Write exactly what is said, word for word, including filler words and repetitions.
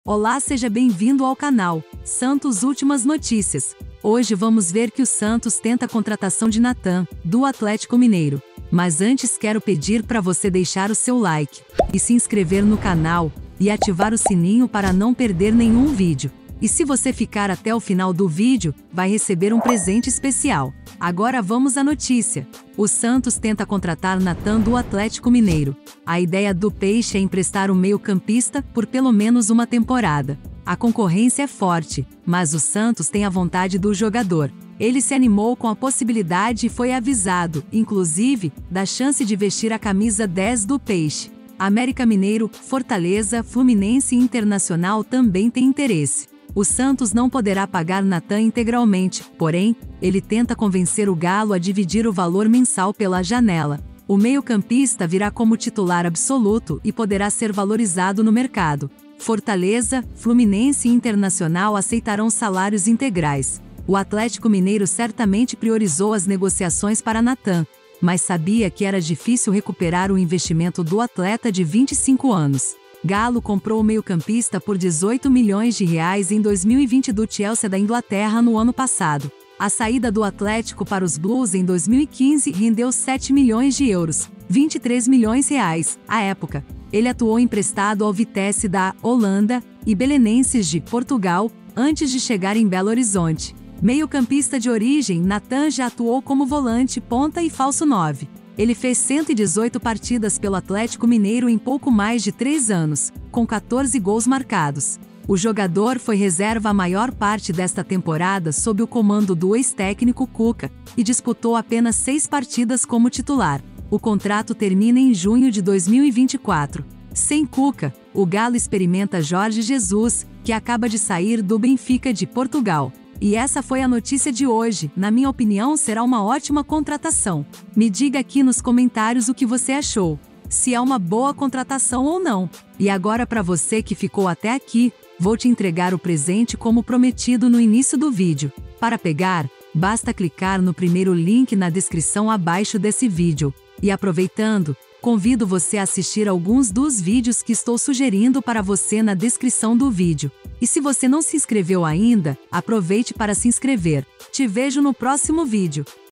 Olá, seja bem-vindo ao canal Santos Últimas Notícias. Hoje vamos ver que o Santos tenta a contratação de Nathan, do Atlético Mineiro. Mas antes quero pedir para você deixar o seu like e se inscrever no canal e ativar o sininho para não perder nenhum vídeo. E se você ficar até o final do vídeo, vai receber um presente especial. Agora vamos à notícia. O Santos tenta contratar Nathan do Atlético Mineiro. A ideia do Peixe é emprestar o meio-campista por pelo menos uma temporada. A concorrência é forte, mas o Santos tem a vontade do jogador. Ele se animou com a possibilidade e foi avisado, inclusive, da chance de vestir a camisa dez do Peixe. América Mineiro, Fortaleza, Fluminense e Internacional também têm interesse. O Santos não poderá pagar Nathan integralmente, porém, ele tenta convencer o Galo a dividir o valor mensal pela janela. O meio-campista virá como titular absoluto e poderá ser valorizado no mercado. Fortaleza, Fluminense e Internacional aceitarão salários integrais. O Atlético Mineiro certamente priorizou as negociações para Nathan, mas sabia que era difícil recuperar o investimento do atleta de vinte e cinco anos. Galo comprou o meio-campista por dezoito milhões de reais em dois mil e vinte do Chelsea da Inglaterra no ano passado. A saída do Atlético para os Blues em dois mil e quinze rendeu sete milhões de euros, vinte e três milhões de reais, à época. Ele atuou emprestado ao Vitesse da Holanda e Belenenses de Portugal, antes de chegar em Belo Horizonte. Meio-campista de origem, Nathan já atuou como volante, ponta e falso nove. Ele fez cento e dezoito partidas pelo Atlético Mineiro em pouco mais de três anos, com quatorze gols marcados. O jogador foi reserva a maior parte desta temporada sob o comando do ex-técnico Cuca, e disputou apenas seis partidas como titular. O contrato termina em junho de dois mil e vinte e quatro. Sem Cuca, o Galo experimenta Jorge Jesus, que acaba de sair do Benfica de Portugal. E essa foi a notícia de hoje. Na minha opinião, será uma ótima contratação. Me diga aqui nos comentários o que você achou, se é uma boa contratação ou não. E agora, para você que ficou até aqui, vou te entregar o presente como prometido no início do vídeo. Para pegar, basta clicar no primeiro link na descrição abaixo desse vídeo. E aproveitando, convido você a assistir alguns dos vídeos que estou sugerindo para você na descrição do vídeo. E se você não se inscreveu ainda, aproveite para se inscrever. Te vejo no próximo vídeo.